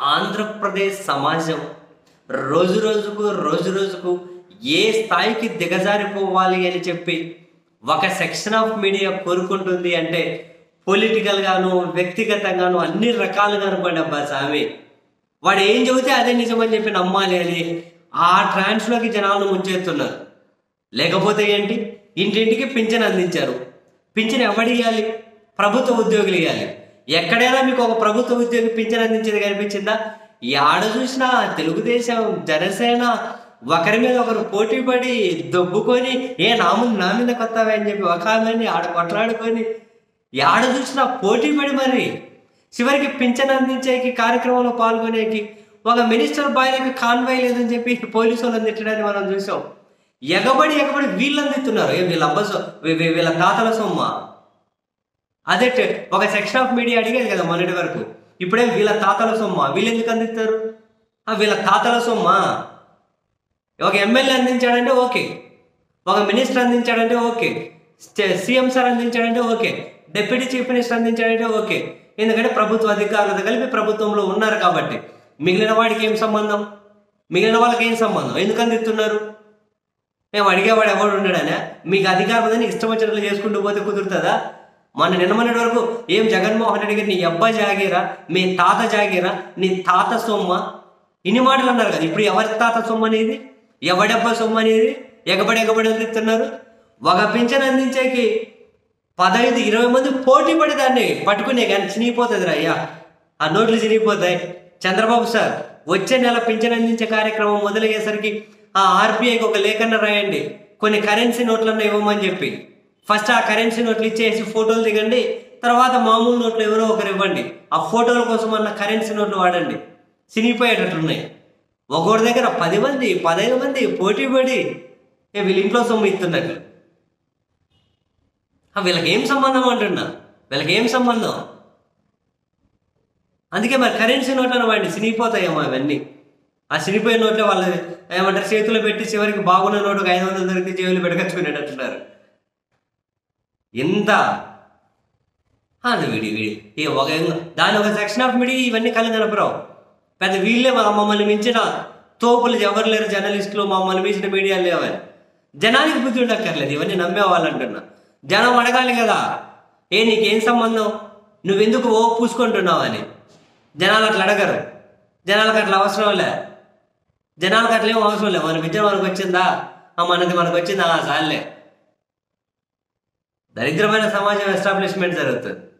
ఆంధ్రప్రదేశ్ సమాజం రోజు రోజుకు ఏ స్థాయికి దిగజారిపోవాలి అని చెప్పి ఒక సెక్షన్ ఆఫ్ మీడియా కోరుకుంటుంది అంటే పొలిటికల్గాను వ్యక్తిగతంగాను అన్ని రకాలుగా అనుకోండి అబ్బా స్వామి. వాడు ఏం చెబితే అదే నిజమని చెప్పి నమ్మాలి అని ఆ ట్రాన్స్లోకి జనాలను ముంచేస్తున్నారు. లేకపోతే ఏంటి, ఇంటింటికి పింఛన్ అందించారు. పింఛన్ ఎవడు ఇవ్వాలి? ప్రభుత్వ ఉద్యోగులు ఇవ్వాలి. ఎక్కడైనా మీకు ఒక ప్రభుత్వ ఉద్యోగి పింఛన్ అందించేది కనిపించిందా? ఆడ చూసినా తెలుగుదేశం జనసేన ఒకరి మీద ఒకరు పోటీ పడి దొబ్బుకొని నా మీద కొత్తవే అని చెప్పి ఒకళ్ళని ఆడ కొట్లాడుకొని ఆడ చూసినా పోటీ పడి మరి చివరికి పింఛన్ అందించేకి కార్యక్రమంలో పాల్గొనేకి ఒక మినిస్టర్ బాయ్లకి కాన్వాయ్ లేదని చెప్పి పోలీసు వాళ్ళని తిట్టడాన్ని మనం చూసాం. ఎగబడి వీళ్ళని తిట్టున్నారు. వీళ్ళ తాతల సొమ్మ. అదే ఒక సెక్షన్ ఆఫ్ మీడియా అడిగేది కదా మొన్నటి వరకు. ఇప్పుడే వీళ్ళ తాతల సొమ్మ. వీళ్ళు ఎందుకు అందిస్తారు? వీళ్ళ తాతల సొమ్మ. ఒక ఎమ్మెల్యే అందించాడంటే ఓకే, ఒక మినిస్టర్ అందించాడంటే ఓకే, సీఎం సార్ అందించాడంటే ఓకే, డిప్యూటీ చీఫ్ మినిస్టర్ అందించాడంటే ఓకే. ఎందుకంటే ప్రభుత్వ అధికారులతో కలిపి ప్రభుత్వంలో ఉన్నారు కాబట్టి. మిగిలిన వాడికి ఏం సంబంధం? మిగిలిన వాళ్ళకి ఏం సంబంధం? ఎందుకు అందిస్తున్నారు? మేము అడిగేవాడు ఎవడు ఉండడానే? మీకు అధికారం ఉందని ఇష్టం వచ్చినట్లు చేసుకుంటూ పోతే కుదురుతుందా? నిన్నమన్నటి వరకు ఏం జగన్మోహన్ రెడ్డి గారు నీ అబ్బా జాగీరా, మీ తాత జాగీరా, నీ తాత సొమ్మ, ఇన్ని మాటలు అన్నారు కదా. ఇప్పుడు ఎవరి తాత సొమ్మ అనేది, ఎవడబ్బా సొమ్మ అనేది ఎగబడి అందిస్తున్నారు. ఒక పింఛన్ అందించేకి 15-20 మంది పోటీ పడి దాన్ని పట్టుకునే కానీ చినిగిపోతుంది రా అయ్యా, ఆ నోట్లు చినిగిపోతాయి. చంద్రబాబు సార్ వచ్చే నెల పింఛన్ అందించే కార్యక్రమం మొదలయ్యేసరికి ఆ ఆర్బీఐకి ఒక లేఖన రాయండి, కొన్ని కరెన్సీ నోట్లన్నా ఇవ్వమని చెప్పి. ఫస్ట్ ఆ కరెన్సీ నోట్లు ఇచ్చేసి ఫోటోలు దిగండి, తర్వాత మామూలు నోట్లు ఎవరో ఒకరు ఇవ్వండి. ఆ ఫోటోల కోసం అన్న కరెన్సీ నోట్లు వాడండి. చినిగిపోయేటట్లున్నాయి. ఒకరి దగ్గర 10 మంది 15 మంది పోటీ పడి వీళ్ళ ఇంట్లో సొమ్ము ఇస్తున్నట్లు. వీళ్ళకి ఏం సంబంధం అంటున్నా? వీళ్ళకి ఏం సంబంధం? అందుకే మరి కరెన్సీ నోట్లను వాడిని చినిగిపోతాయేమో అవన్నీ. ఆ చినిగిపోయిన నోట్లే వాళ్ళు ఏమంటారు చేతులు పెట్టి చివరికి బాగున్న నోటుకు 500 దొరికి జేబులు పెట్టుకొచ్చుకునేటట్టున్నారు. ఎంత వీడి దాని ఒక సెక్షన్ ఆఫ్ మీడియా ఇవన్నీ కళ్ళు కనపరావు. పెద్ద వీళ్ళే మమ్మల్ని మించిన తోపులు ఎవరు లేరు, జర్నలిస్టులు మమ్మల్ని మించిన మీడియా లేవని. జనానికి బుద్ధి ఉండక్కర్లేదు, ఇవన్నీ నమ్మేవాళ్ళంటున్నా. జనం అడగాలి కదా, నీకేం సంబంధం, నువ్వెందుకు పూసుకుంటున్నావు అని. జనాలు అట్లా అడగరు. జనాలకు అట్లా అవసరం లే. జనాలకు అట్లా ఏం అవసరం లే. మన విద్య మనకు వచ్చిందా, మనకు వచ్చిందా, చాలే. దరిద్రమైన సమాజం ఎస్టాబ్లిష్మెంట్ జరుగుతుంది.